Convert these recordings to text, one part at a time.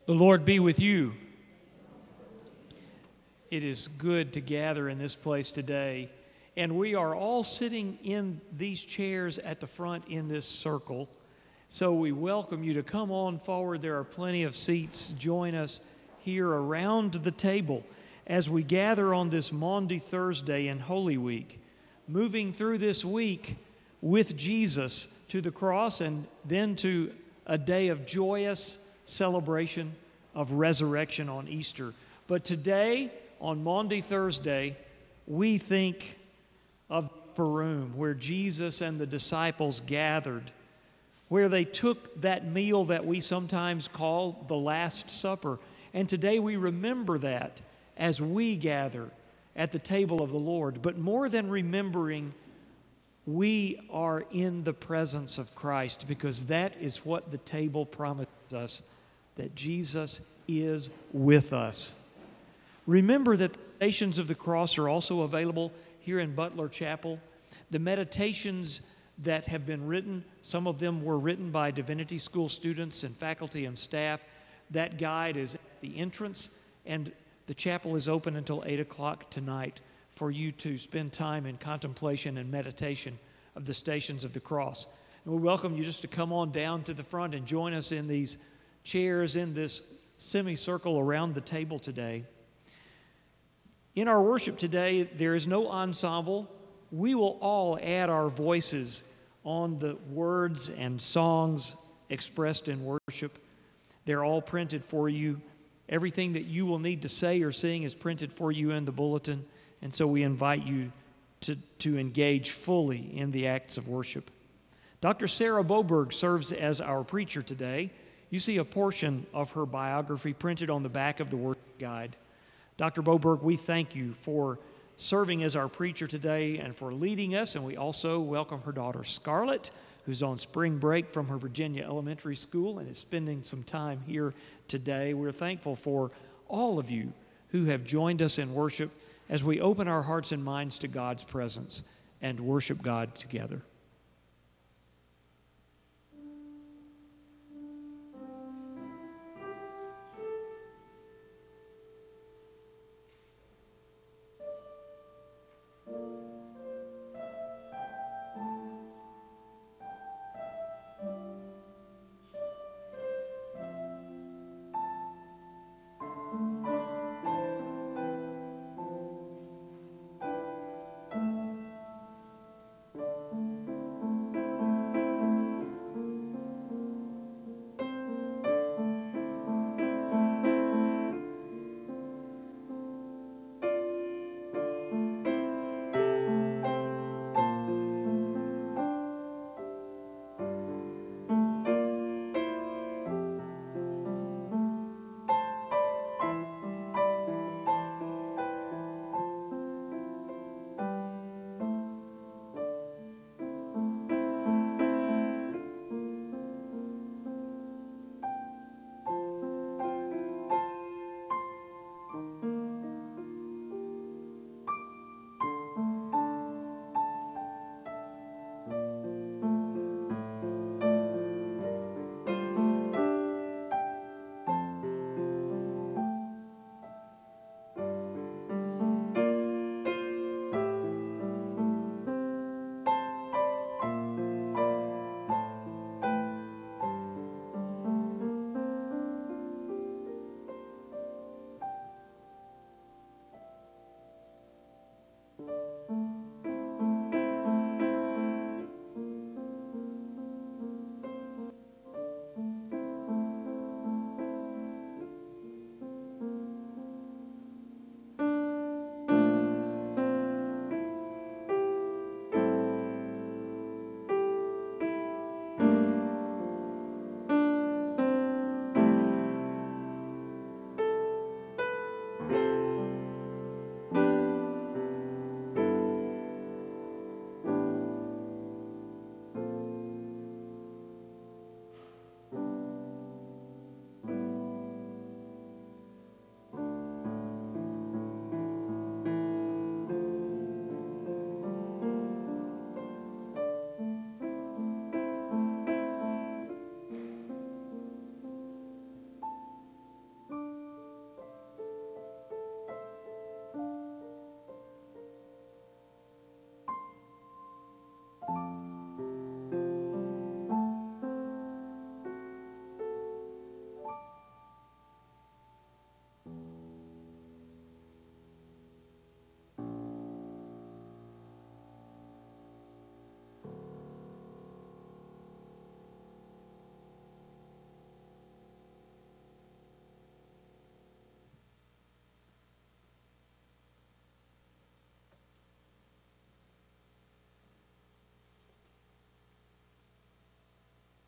The Lord be with you. It is good to gather in this place today, and we are all sitting in these chairs at the front in this circle. So we welcome you to come on forward. There are plenty of seats. Join us here around the table as we gather on this Maundy Thursday in Holy Week, moving through this week with Jesus to the cross and then to a day of joyous celebration of resurrection on Easter. But today, on Maundy Thursday, we think of the upper room where Jesus and the disciples gathered, where they took that meal that we sometimes call the Last Supper. And today we remember that as we gather at the table of the Lord. But more than remembering, we are in the presence of Christ, because that is what the table promises us, that Jesus is with us. Remember that the Stations of the Cross are also available here in Butler Chapel. The meditations that have been written, some of them were written by Divinity School students and faculty and staff. That guide is at the entrance, and the chapel is open until 8 o'clock tonight for you to spend time in contemplation and meditation of the Stations of the Cross. And we welcome you just to come on down to the front and join us in these chairs in this semicircle around the table today. In our worship today, there is no ensemble. We will all add our voices on the words and songs expressed in worship. They're all printed for you. Everything that you will need to say or sing is printed for you in the bulletin, and so we invite you to engage fully in the acts of worship. Dr. Sarah Boberg serves as our preacher today. You see a portion of her biography printed on the back of the worship guide. Dr. Boberg, we thank you for serving as our preacher today and for leading us, and we also welcome her daughter Scarlett, who's on spring break from her Virginia elementary school and is spending some time here today. We're thankful for all of you who have joined us in worship as we open our hearts and minds to God's presence and worship God together.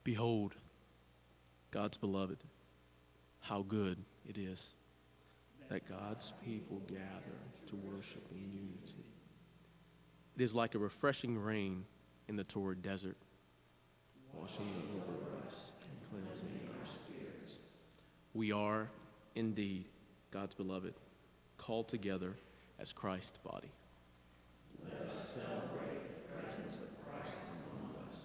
Behold, God's beloved, how good it is that God's people gather to worship in unity. It is like a refreshing rain in the torrid desert, washing over us and cleansing our spirits. We are, indeed, God's beloved, called together as Christ's body. Let us celebrate the presence of Christ among us.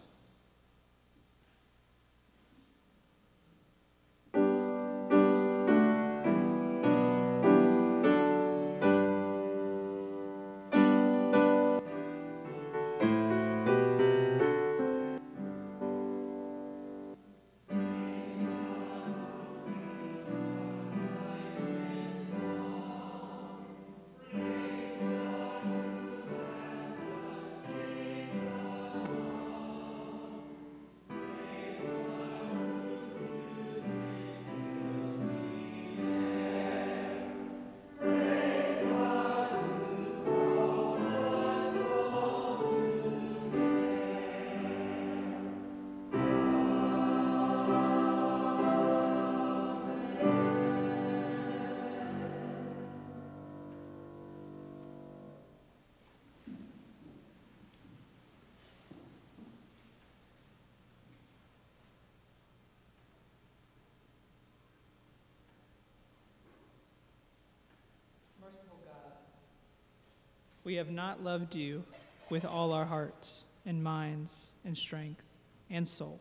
We have not loved you with all our hearts and minds and strength and soul.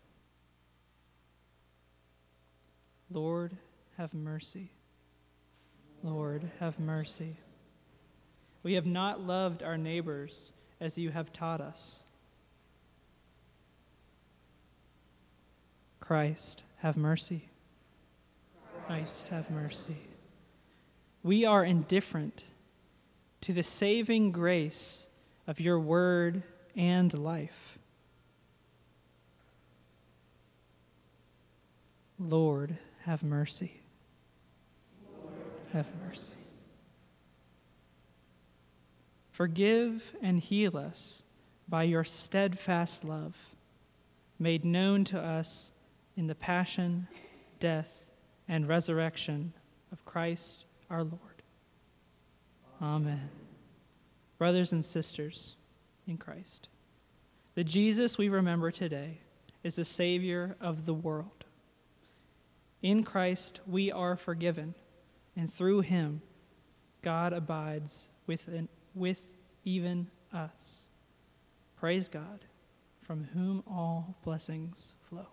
Lord, have mercy. Lord, have mercy. We have not loved our neighbors as you have taught us. Christ, have mercy. Christ, have mercy. We are indifferent to the saving grace of your word and life. Lord, have mercy. Lord, have mercy. Forgive and heal us by your steadfast love, made known to us in the passion, death, and resurrection of Christ our Lord. Amen. Brothers and sisters in Christ, the Jesus we remember today is the Savior of the world. In Christ we are forgiven, and through him God abides with even us. Praise God, from whom all blessings flow.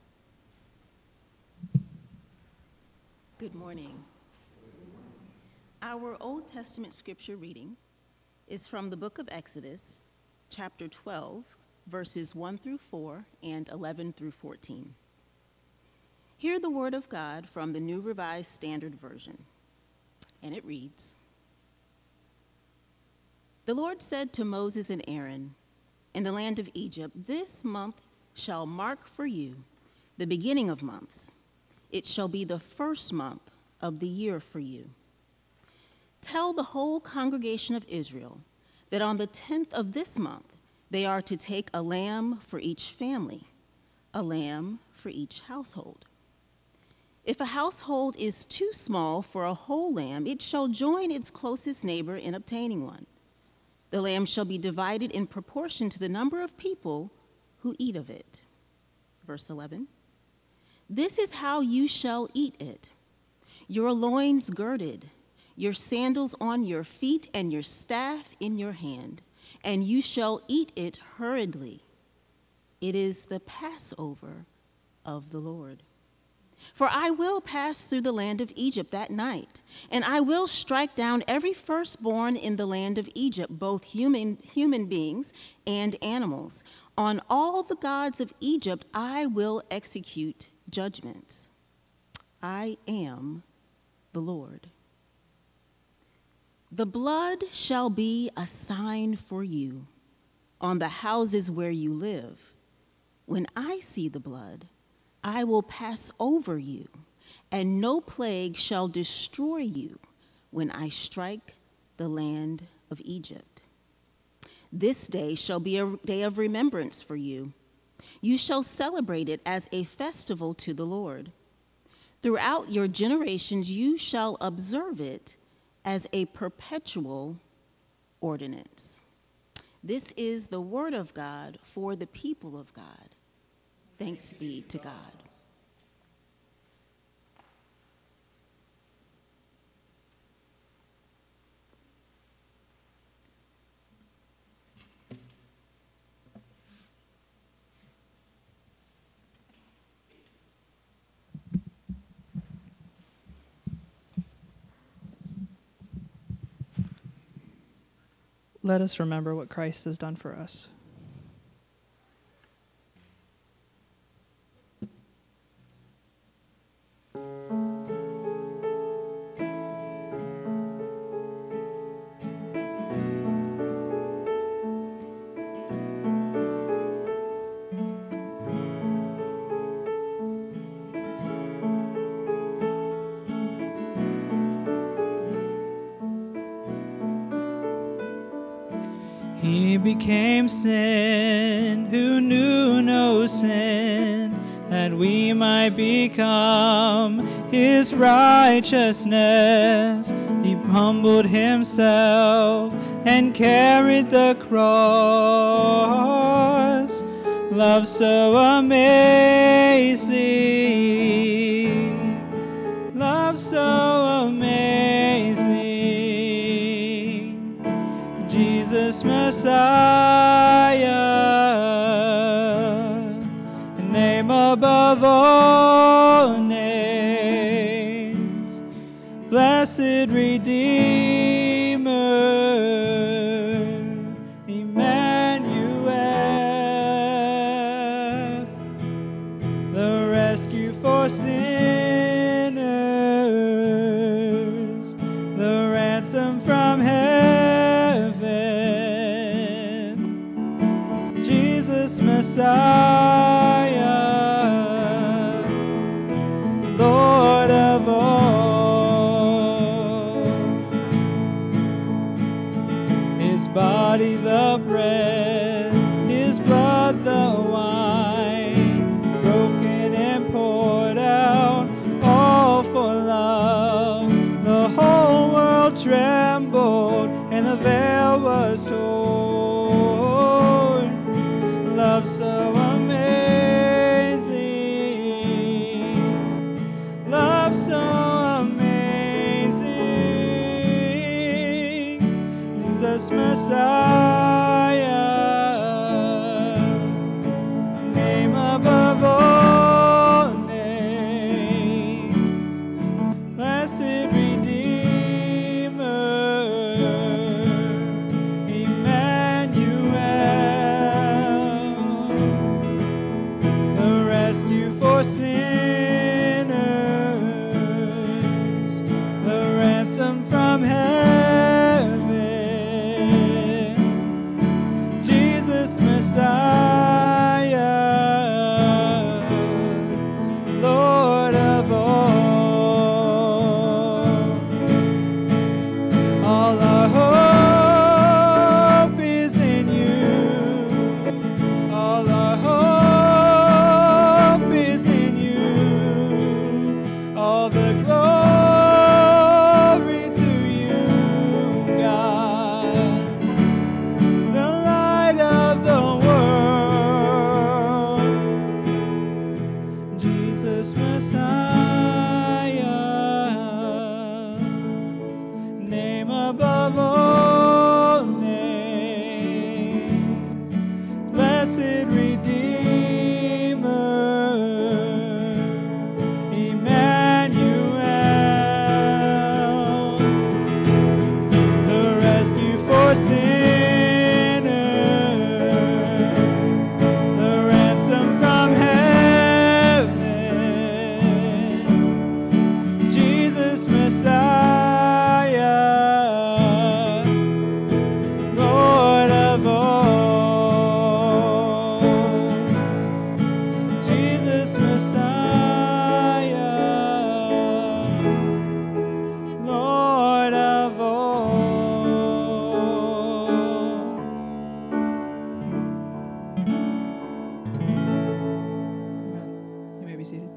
Good morning. Our Old Testament scripture reading is from the book of Exodus, chapter 12, verses 1 through 4 and 11 through 14. Hear the word of God from the New Revised Standard Version, and it reads, "The Lord said to Moses and Aaron, in the land of Egypt, this month shall mark for you the beginning of months. It shall be the first month of the year for you. Tell the whole congregation of Israel that on the 10th of this month they are to take a lamb for each family, a lamb for each household. If a household is too small for a whole lamb, it shall join its closest neighbor in obtaining one. The lamb shall be divided in proportion to the number of people who eat of it." Verse 11, "This is how you shall eat it. Your loins girded, your sandals on your feet, and your staff in your hand, and you shall eat it hurriedly. It is the Passover of the Lord. For I will pass through the land of Egypt that night, and I will strike down every firstborn in the land of Egypt, both human beings and animals. On all the gods of Egypt I will execute judgments. I am the Lord. The blood shall be a sign for you on the houses where you live. When I see the blood, I will pass over you, and no plague shall destroy you when I strike the land of Egypt. This day shall be a day of remembrance for you. You shall celebrate it as a festival to the Lord. Throughout your generations you shall observe it as a perpetual ordinance." This is the word of God for the people of God. Thanks be to God. Let us remember what Christ has done for us. He became sin who knew no sin, that we might become his righteousness. He humbled himself and carried the cross. Love so amazing, love so amazing. Jesus Messiah, the name above all names, blessed Redeemer, Emmanuel, the rescue for sinners, the ransom from heaven, Jesus Messiah, Lord of all. His body the bread, his blood the wine, broken and poured out, all for love. The whole world trembled and the veil was torn. Love so amazing, love so amazing, Jesus Messiah, name above all names, blessed Redeemer, All the glory to you, God, the light of the world, Jesus Messiah, name above all names, blessed Redeemer, Emmanuel, the rescue for sinners, the ransom from heaven, Jesus Messiah, Lord of all, Jesus Messiah, Lord of all. Amen. You may be seated.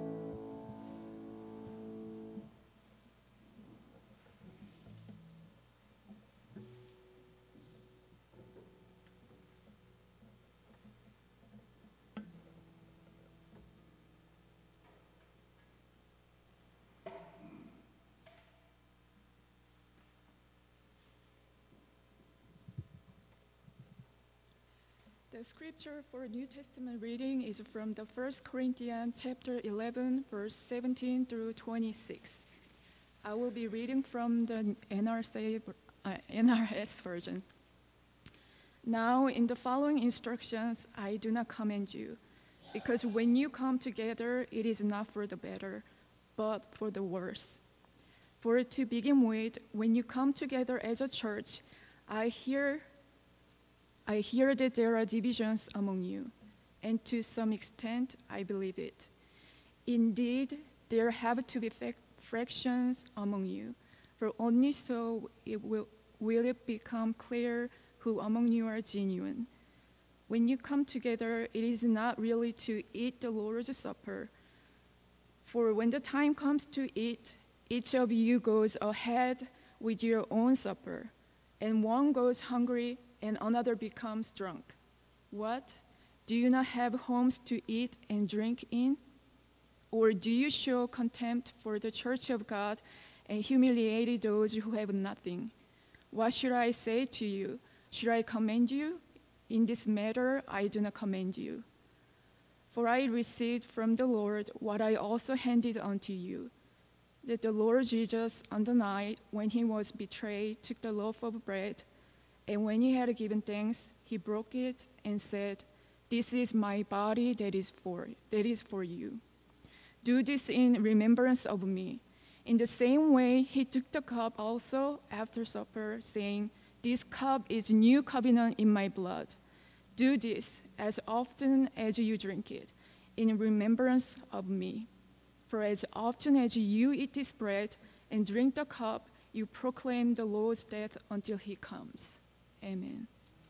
The scripture for New Testament reading is from the 1 Corinthians chapter 11, verse 17 through 26. I will be reading from the NRS version. Now, in the following instructions, I do not command you, because when you come together, it is not for the better, but for the worse. For to begin with, when you come together as a church, I hear that there are divisions among you, and to some extent, I believe it. Indeed, there have to be fractions among you, for only so will it become clear who among you are genuine. When you come together, it is not really to eat the Lord's Supper. For when the time comes to eat, each of you goes ahead with your own supper, and one goes hungry and another becomes drunk. What? Do you not have homes to eat and drink in? Or do you show contempt for the church of God and humiliate those who have nothing? What should I say to you? Should I commend you? In this matter, I do not commend you. For I received from the Lord what I also handed unto you, that the Lord Jesus, on the night when he was betrayed, took the loaf of bread, and when he had given thanks, he broke it and said, "This is my body that is for you. Do this in remembrance of me." In the same way, he took the cup also after supper, saying, "This cup is new covenant in my blood. Do this as often as you drink it, in remembrance of me. For as often as you eat this bread and drink the cup, you proclaim the Lord's death until he comes." Amen.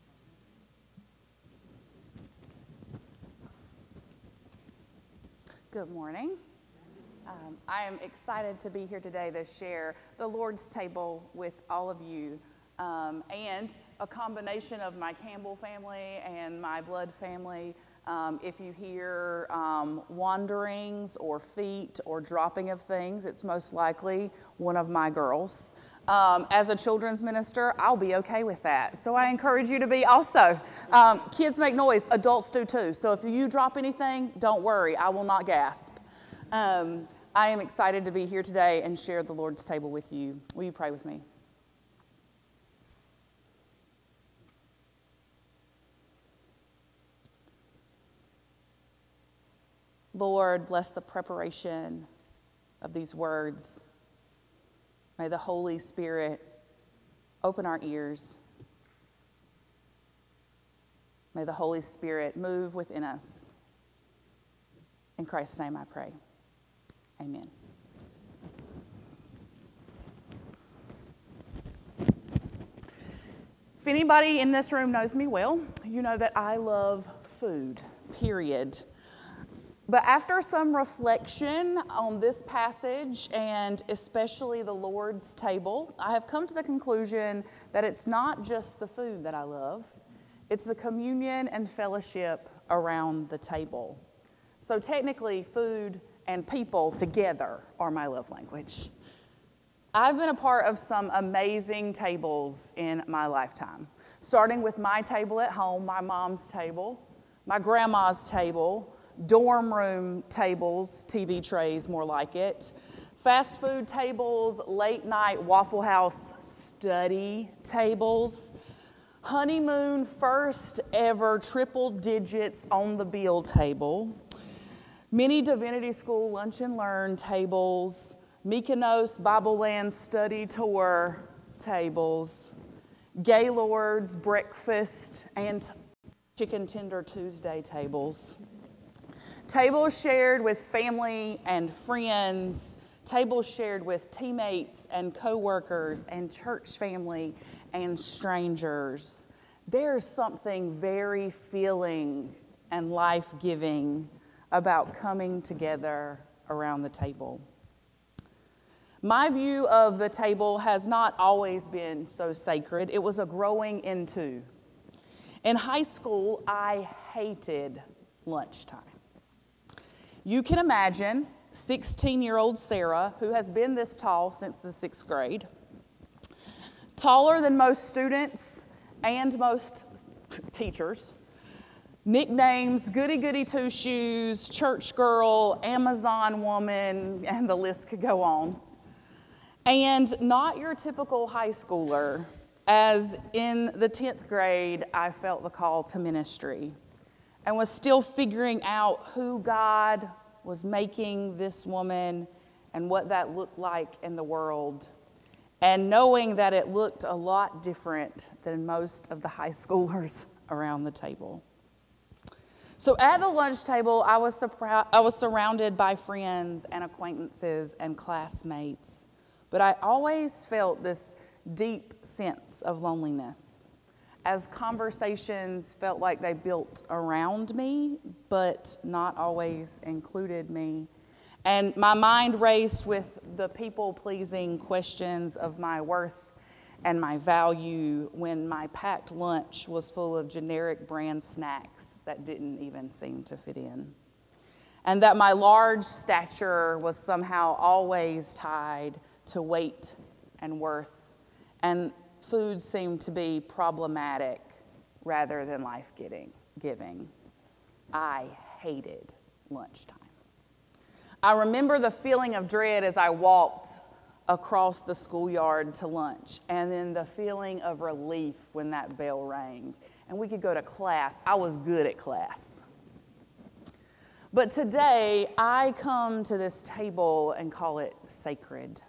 Good morning. I am excited to be here today to share the Lord's table with all of you, and a combination of my Campbell family and my blood family. If you hear wanderings or feet or dropping of things, it's most likely one of my girls. As a children's minister, I'll be okay with that. So I encourage you to be also. Kids make noise, adults do too. So if you drop anything, don't worry, I will not gasp. I am excited to be here today and share the Lord's table with you. Will you pray with me? Lord, bless the preparation of these words. May the Holy Spirit open our ears. May the Holy Spirit move within us. In Christ's name I pray. Amen. If anybody in this room knows me well, you know that I love food, period. But after some reflection on this passage, and especially the Lord's table, I have come to the conclusion that it's not just the food that I love, it's the communion and fellowship around the table. So technically, food and people together are my love language. I've been a part of some amazing tables in my lifetime, starting with my table at home, my mom's table, my grandma's table, dorm room tables, TV trays more like it, fast food tables, late night Waffle House study tables, honeymoon first ever triple digits on the bill table, mini divinity school lunch and learn tables, Mykonos Bible Land study tour tables, Gaylord's breakfast and chicken tender Tuesday tables, tables shared with family and friends, tables shared with teammates and coworkers and church family and strangers. There's something very filling and life-giving about coming together around the table. My view of the table has not always been so sacred. It was a growing into. In high school, I hated lunchtime. You can imagine 16-year-old Sarah, who has been this tall since the 6th grade, taller than most students and most teachers, nicknames, goody-goody two-shoes, church girl, Amazon woman, and the list could go on. And not your typical high schooler, as in the 10th grade, I felt the call to ministry and was still figuring out who God was making this woman and what that looked like in the world, and knowing that it looked a lot different than most of the high schoolers around the table. So at the lunch table, I was surrounded by friends and acquaintances and classmates, but I always felt this deep sense of loneliness, as conversations felt like they built around me, but not always included me. And my mind raced with the people-pleasing questions of my worth and my value when my packed lunch was full of generic brand snacks that didn't even seem to fit in. And that my large stature was somehow always tied to weight and worth, and food seemed to be problematic rather than life-giving. I hated lunchtime. I remember the feeling of dread as I walked across the schoolyard to lunch, and then the feeling of relief when that bell rang and we could go to class. I was good at class. But today, I come to this table and call it sacred.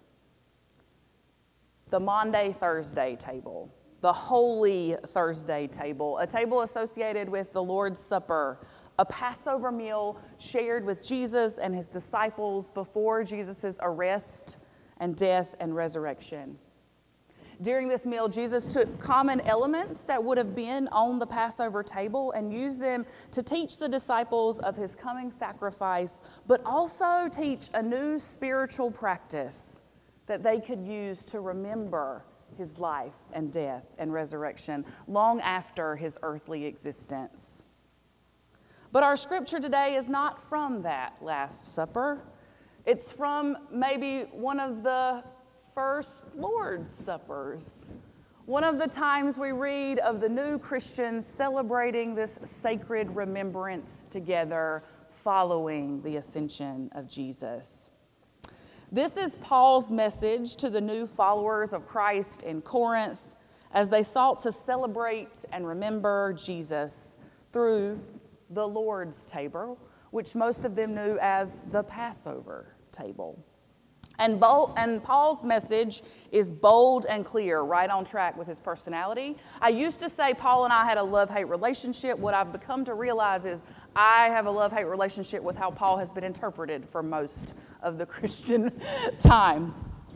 The Maundy Thursday table, the Holy Thursday table, a table associated with the Lord's Supper, a Passover meal shared with Jesus and his disciples before Jesus' arrest and death and resurrection. During this meal, Jesus took common elements that would have been on the Passover table and used them to teach the disciples of his coming sacrifice, but also teach a new spiritual practice that they could use to remember his life and death and resurrection long after his earthly existence. But our scripture today is not from that Last Supper. It's from maybe one of the first Lord's Suppers. One of the times we read of the new Christians celebrating this sacred remembrance together following the ascension of Jesus. This is Paul's message to the new followers of Christ in Corinth as they sought to celebrate and remember Jesus through the Lord's table, which most of them knew as the Passover table. And Paul's message is bold and clear, right on track with his personality. I used to say Paul and I had a love-hate relationship. What I've become to realize is I have a love-hate relationship with how Paul has been interpreted for most of the Christian time.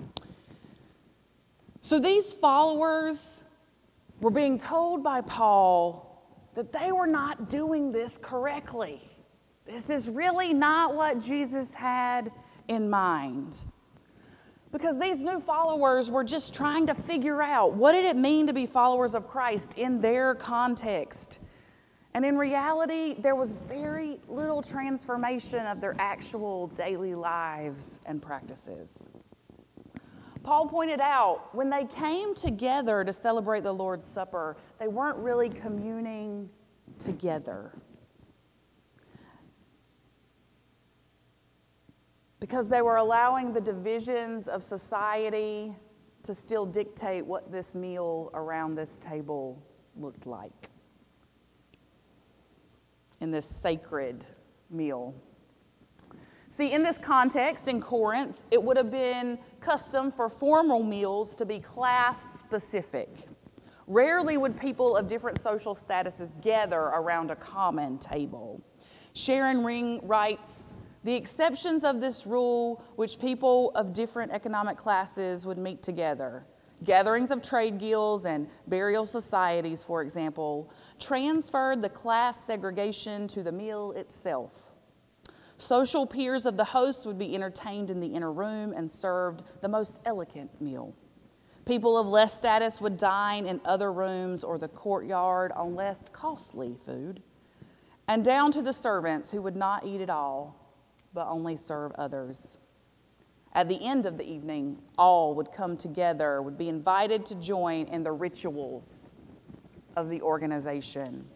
So these followers were being told by Paul that they were not doing this correctly. this is really not what Jesus had in mind. Because these new followers were just trying to figure out, what did it mean to be followers of Christ in their context? And in reality, there was very little transformation of their actual daily lives and practices. Paul pointed out, when they came together to celebrate the Lord's Supper, they weren't really communing together. Because they were allowing the divisions of society to still dictate what this meal around this table looked like. In this sacred meal. See, in this context, in Corinth, it would have been custom for formal meals to be class-specific. Rarely would people of different social statuses gather around a common table. Sharon Ring writes, "The exceptions of this rule, which people of different economic classes would meet together, gatherings of trade guilds and burial societies, for example, transferred the class segregation to the meal itself. Social peers of the host would be entertained in the inner room and served the most elegant meal. People of less status would dine in other rooms or the courtyard on less costly food, and down to the servants who would not eat at all, but only serve others. At the end of the evening, all would come together, would be invited to join in the rituals of the organization."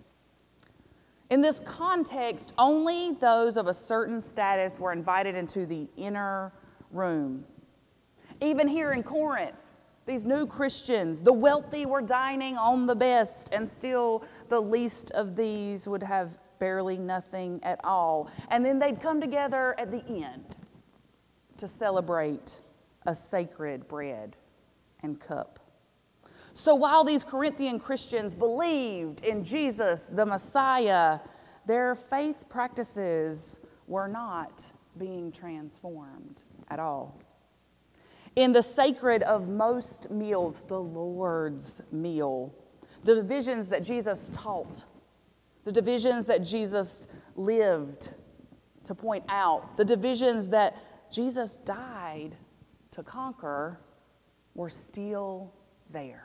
In this context, only those of a certain status were invited into the inner room. Even here in Corinth, these new Christians, the wealthy were dining on the best, and still the least of these would have barely nothing at all. And then they'd come together at the end to celebrate a sacred bread and cup. So while these Corinthian Christians believed in Jesus, the Messiah, their faith practices were not being transformed at all. In the sacred of most meals, the Lord's meal, the divisions that Jesus taught, the divisions that Jesus lived to point out, the divisions that Jesus died to conquer, were still there.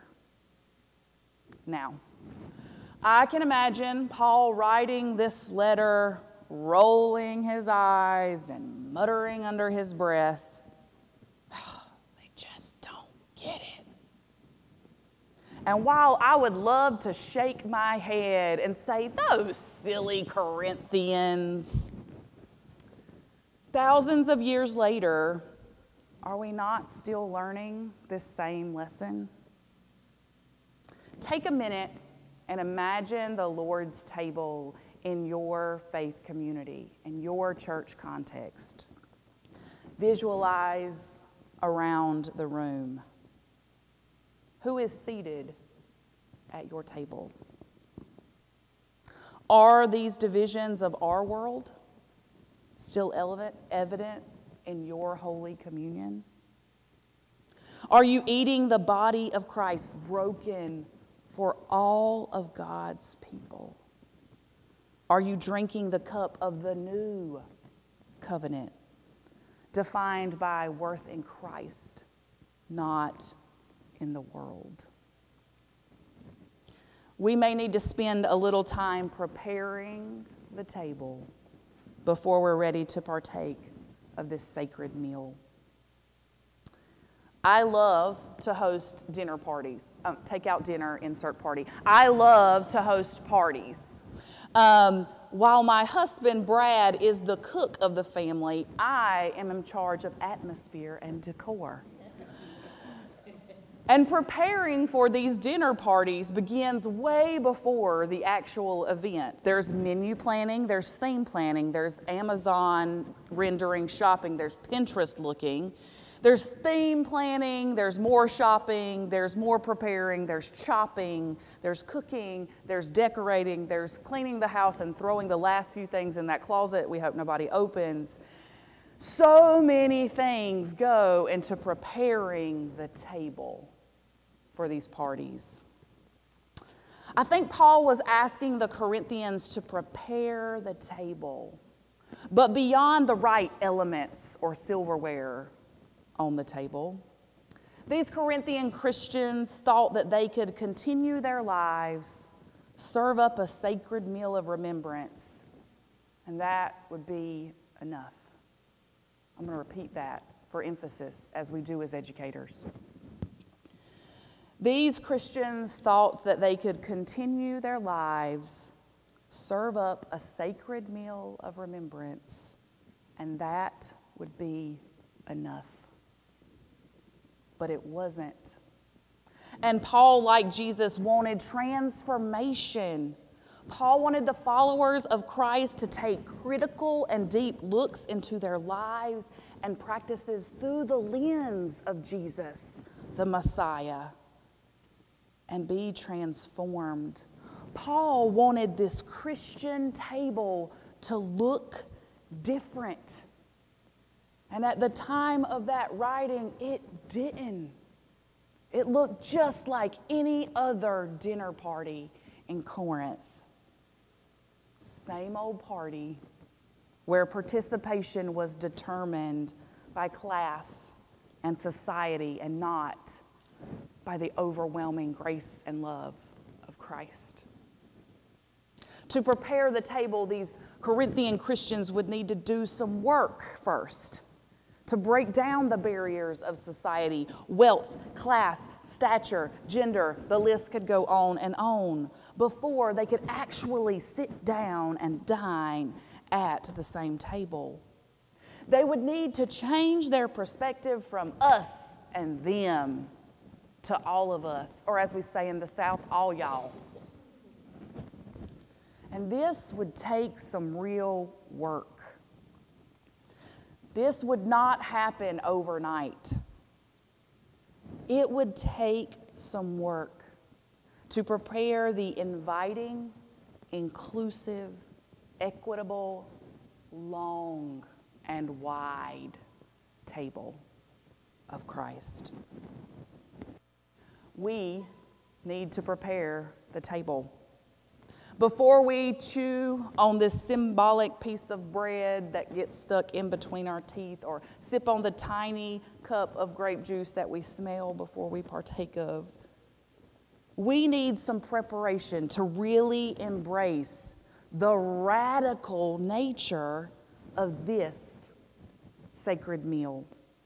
Now, I can imagine Paul writing this letter, rolling his eyes and muttering under his breath, "They just don't get it." And while I would love to shake my head and say, "Those silly Corinthians," thousands of years later, are we not still learning this same lesson? Take a minute and imagine the Lord's table in your faith community, in your church context. Visualize around the room. Who is seated at your table? Are these divisions of our world still evident in your Holy Communion? Are you eating the body of Christ broken for all of God's people? Are you drinking the cup of the new covenant, defined by worth in Christ, not in the world? We may need to spend a little time preparing the table before we're ready to partake of this sacred meal. I love to host dinner parties. Take out dinner, insert party. I love to host parties. While my husband, Brad, is the cook of the family, I am in charge of atmosphere and decor. And preparing for these dinner parties begins way before the actual event. There's menu planning, there's theme planning, there's Amazon rendering shopping, there's Pinterest looking. There's theme planning, there's more shopping, there's more preparing, there's chopping, there's cooking, there's decorating, there's cleaning the house and throwing the last few things in that closet we hope nobody opens. So many things go into preparing the table for these parties. I think Paul was asking the Corinthians to prepare the table But beyond the right elements or silverware on the table, these Corinthian Christians thought that they could continue their lives, serve up a sacred meal of remembrance, and that would be enough. I'm going to repeat that for emphasis, as we do as educators. These Christians thought that they could continue their lives, serve up a sacred meal of remembrance, and that would be enough. But it wasn't. And Paul, like Jesus, wanted transformation. Paul wanted the followers of Christ to take critical and deep looks into their lives and practices through the lens of Jesus, the Messiah, and be transformed. Paul wanted this Christian table to look different. And at the time of that writing, it didn't. It looked just like any other dinner party in Corinth. Same old party where participation was determined by class and society and not by the overwhelming grace and love of Christ. To prepare the table, these Corinthian Christians would need to do some work first to break down the barriers of society, wealth, class, stature, gender, the list could go on, before they could actually sit down and dine at the same table. They would need to change their perspective from us and them to all of us, or as we say in the South, all y'all. And this would take some real work. This would not happen overnight. It would take some work to prepare the inviting, inclusive, equitable, long, and wide table of Christ. We need to prepare the table. Before we chew on this symbolic piece of bread that gets stuck in between our teeth, or sip on the tiny cup of grape juice that we smell before we partake of, we need some preparation to really embrace the radical nature of this sacred meal.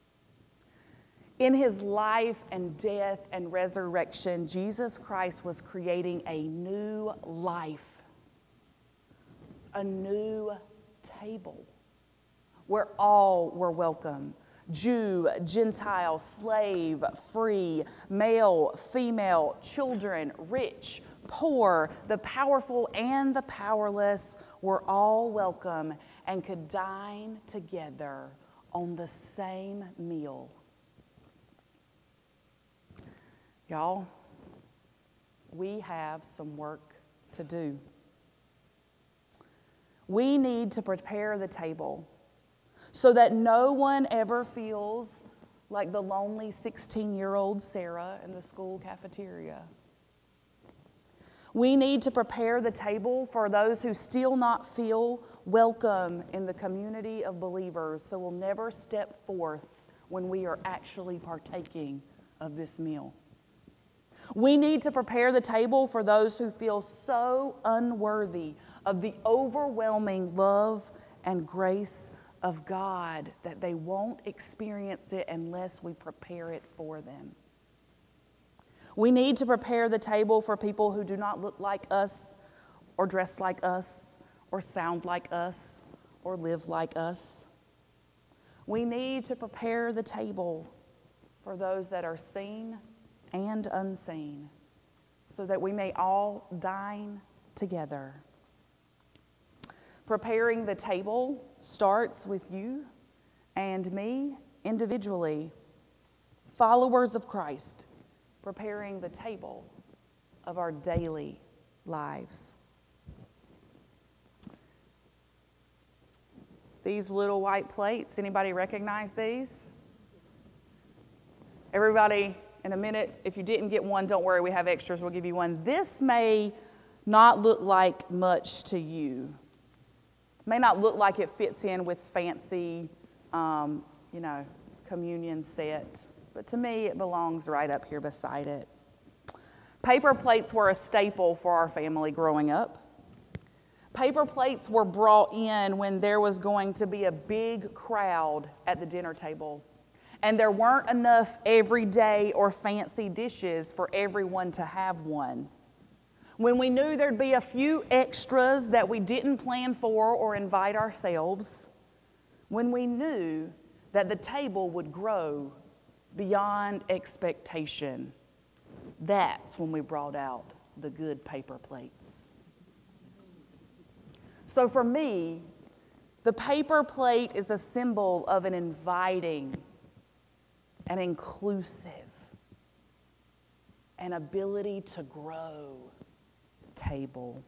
In his life and death and resurrection, Jesus Christ was creating a new life, a new table where all were welcome. Jew, Gentile, slave, free, male, female, children, rich, poor, the powerful and the powerless were all welcome and could dine together on the same meal. Y'all, we have some work to do. We need to prepare the table so that no one ever feels like the lonely 16-year-old Sarah in the school cafeteria. We need to prepare the table for those who still not feel welcome in the community of believers, so will never step forth when we are actually partaking of this meal. We need to prepare the table for those who feel so unworthy of the overwhelming love and grace of God that they won't experience it unless we prepare it for them. We need to prepare the table for people who do not look like us, or dress like us, or sound like us, or live like us. We need to prepare the table for those that are seen and unseen, so that we may all dine together. Preparing the table starts with you and me individually, followers of Christ, preparing the table of our daily lives. These little white plates, anybody recognize these? Everybody, in a minute, if you didn't get one, don't worry, we have extras, we'll give you one. This may not look like much to you, May not look like it fits in with fancy, communion set, but to me it belongs right up here beside it. Paper plates were a staple for our family growing up. Paper plates were brought in when there was going to be a big crowd at the dinner table, and there weren't enough everyday or fancy dishes for everyone to have one. When we knew there'd be a few extras that we didn't plan for or invite ourselves, when we knew that the table would grow beyond expectation, that's when we brought out the good paper plates. So for me, the paper plate is a symbol of an inviting, an inclusive, an ability to grow table.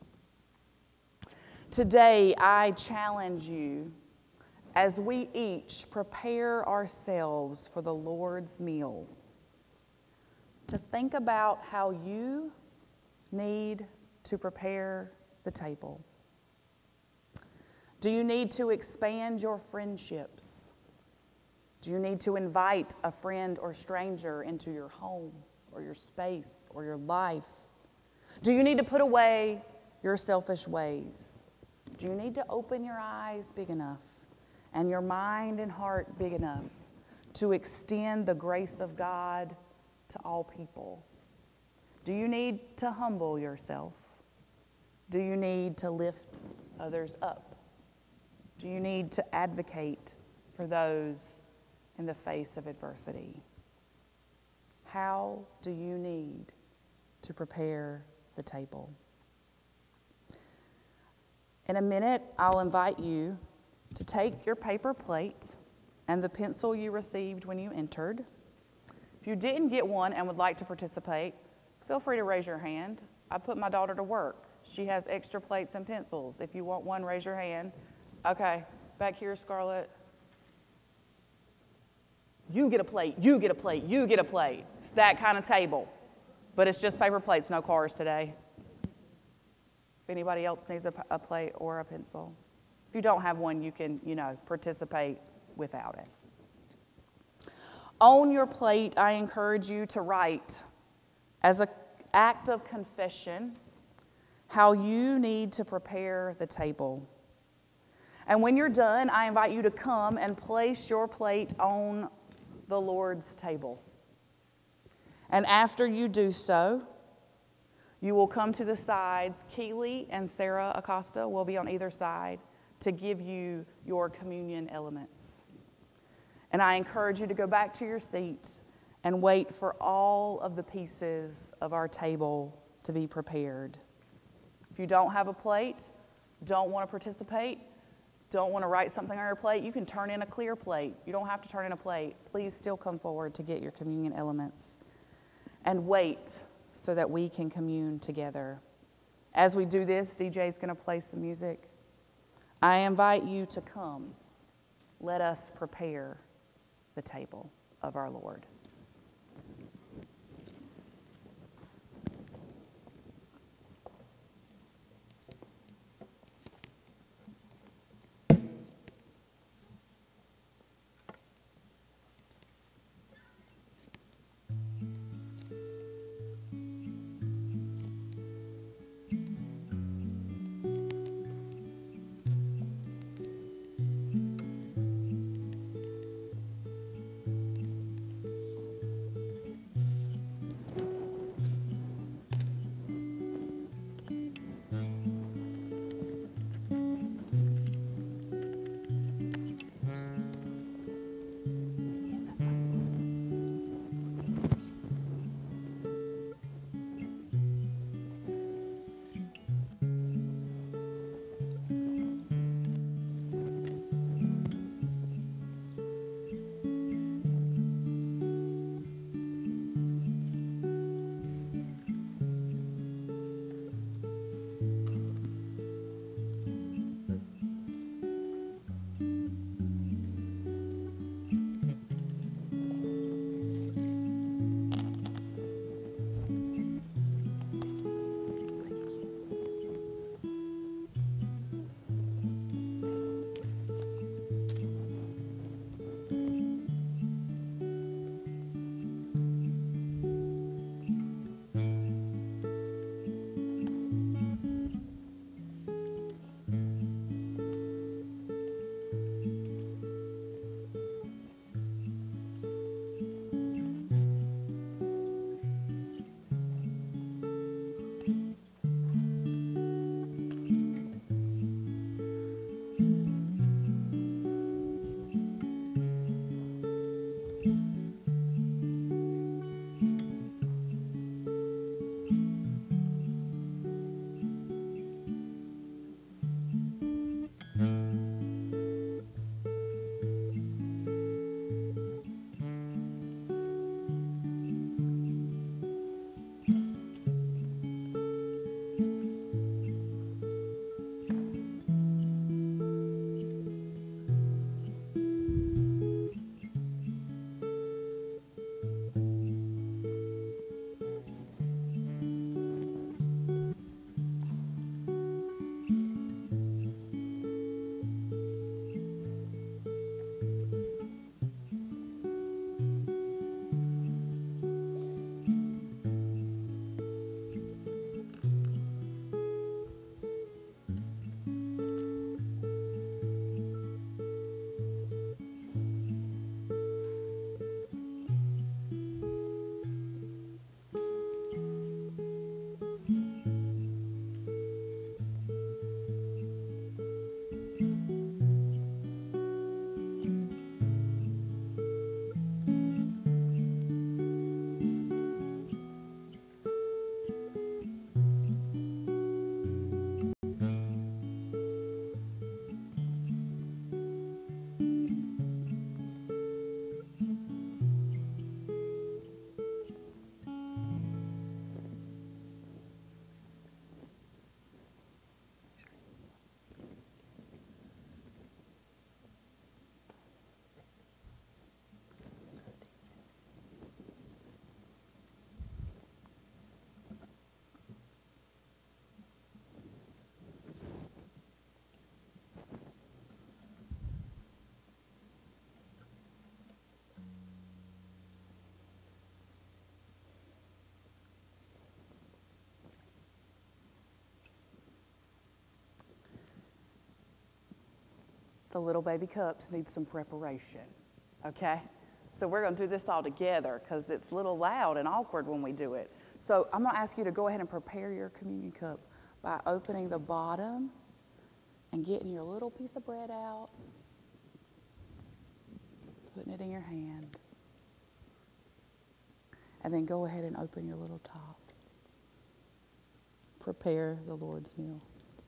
Today, I challenge you as we each prepare ourselves for the Lord's meal to think about how you need to prepare the table. Do you need to expand your friendships? Do you need to invite a friend or stranger into your home or your space or your life? Do you need to put away your selfish ways? Do you need to open your eyes big enough and your mind and heart big enough to extend the grace of God to all people? Do you need to humble yourself? Do you need to lift others up? Do you need to advocate for those in the face of adversity? How do you need to prepare the table? In a minute, I'll invite you to take your paper plate and the pencil you received when you entered. If you didn't get one and would like to participate, feel free to raise your hand. I put my daughter to work. She has extra plates and pencils. If you want one, raise your hand. Okay, back here, Scarlett. You get a plate, you get a plate, you get a plate. It's that kind of table. But it's just paper plates, no cars today. If anybody else needs a plate or a pencil. If you don't have one, you can, participate without it. On your plate, I encourage you to write, as an act of confession, how you need to prepare the table. And when you're done, I invite you to come and place your plate on the Lord's table. And after you do so, you will come to the sides. Keely and Sarah Acosta will be on either side to give you your communion elements. And I encourage you to go back to your seat and wait for all of the pieces of our table to be prepared. If you don't have a plate, don't want to participate, don't want to write something on your plate, you can turn in a clear plate. You don't have to turn in a plate. Please still come forward to get your communion elements. And wait so that we can commune together. As we do this, DJ is going to play some music. I invite you to come. Let us prepare the table of our Lord. the little baby cups need some preparation, okay? So we're going to do this all together because it's a little loud and awkward when we do it. So I'm going to ask you to go ahead and prepare your communion cup by opening the bottom and getting your little piece of bread out, putting it in your hand, and then go ahead and open your little top. Prepare the Lord's meal.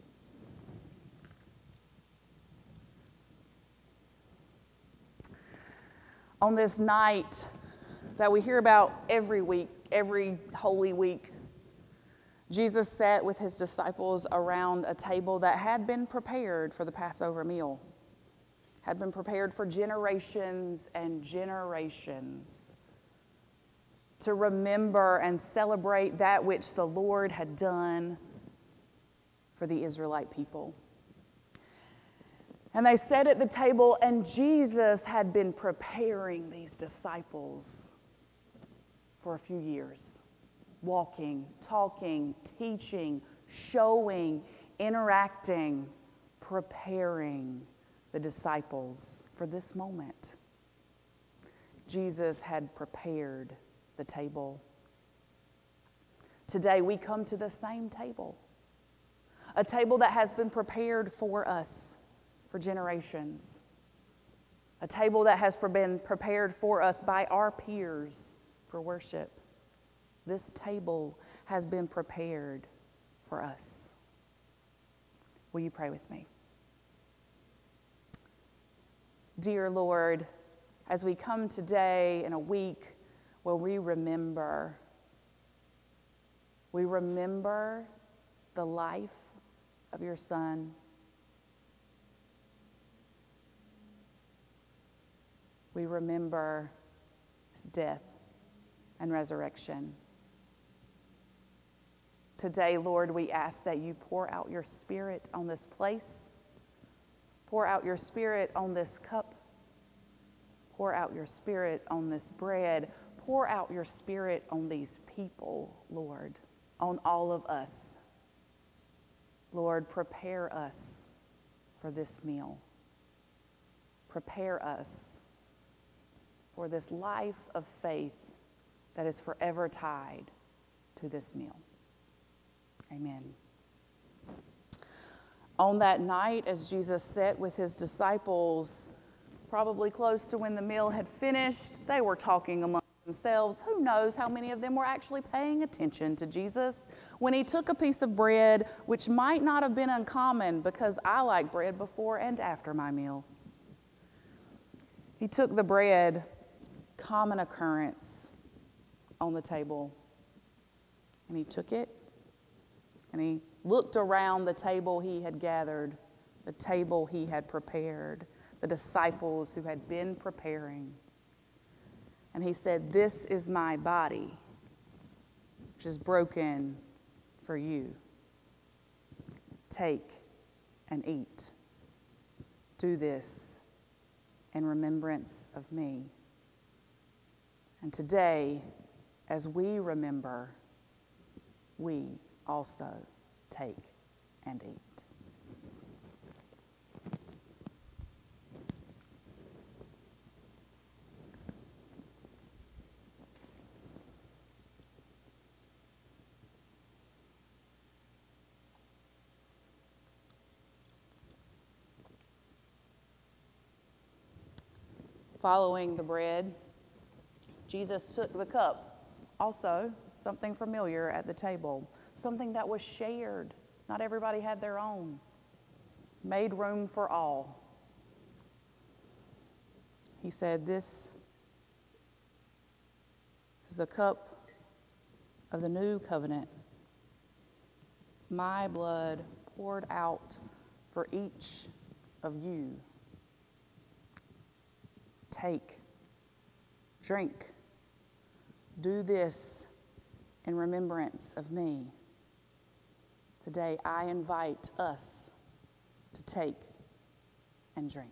On this night that we hear about every week, every Holy Week, Jesus sat with his disciples around a table that had been prepared for the Passover meal, had been prepared for generations and generations to remember and celebrate that which the Lord had done for the Israelite people. And they sat at the table, and Jesus had been preparing these disciples for a few years. Walking, talking, teaching, showing, interacting, preparing the disciples for this moment. Jesus had prepared the table. Today we come to the same table, a table that has been prepared for us for generations, a table that has been prepared for us by our peers for worship. This table has been prepared for us. Will you pray with me? Dear Lord, as we come today in a week where we remember the life of your Son. We remember his death and resurrection. Today, Lord, we ask that you pour out your Spirit on this place. Pour out your Spirit on this cup. Pour out your Spirit on this bread. Pour out your Spirit on these people, Lord, on all of us. Lord, prepare us for this meal. Prepare us for this life of faith that is forever tied to this meal. Amen. On that night, as Jesus sat with his disciples, probably close to when the meal had finished, they were talking among themselves. Who knows how many of them were actually paying attention to Jesus when he took a piece of bread, which might not have been uncommon because I like bread before and after my meal. He took the bread, common occurrence, on the table, and he took it, and he looked around the table he had gathered, the table he had prepared, the disciples who had been preparing. And he said, "This is my body, which is broken for you. Take and eat. Do this in remembrance of me." And today, as we remember, we also take and eat. Following the bread, Jesus took the cup, also something familiar at the table, something that was shared. Not everybody had their own. Made room for all. He said, "This is the cup of the new covenant, my blood poured out for each of you. Take, drink, do this in remembrance of me." Today, I invite us to take and drink.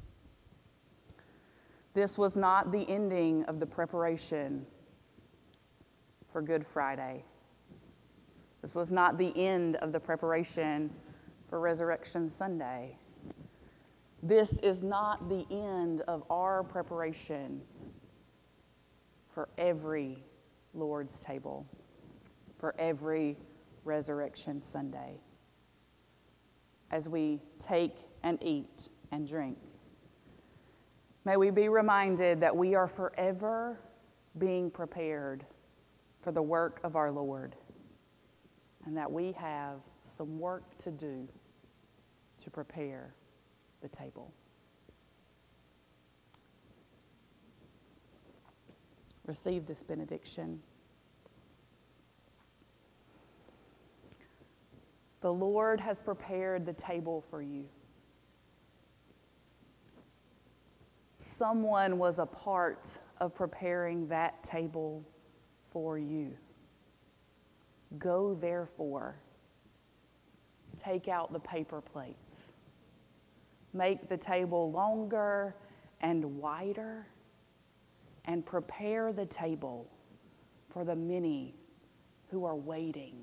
This was not the ending of the preparation for Good Friday. This was not the end of the preparation for Resurrection Sunday. This is not the end of our preparation for every Lord's table, for every Resurrection Sunday. As we take and eat and drink, may we be reminded that we are forever being prepared for the work of our Lord, and that we have some work to do to prepare the table. Receive this benediction. The Lord has prepared the table for you. Someone was a part of preparing that table for you. Go, therefore, take out the paper plates. Make the table longer and wider, and prepare the table for the many who are waiting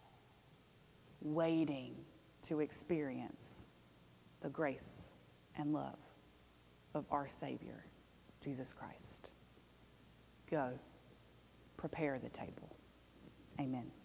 to experience the grace and love of our Savior, Jesus Christ. Go, prepare the table. Amen.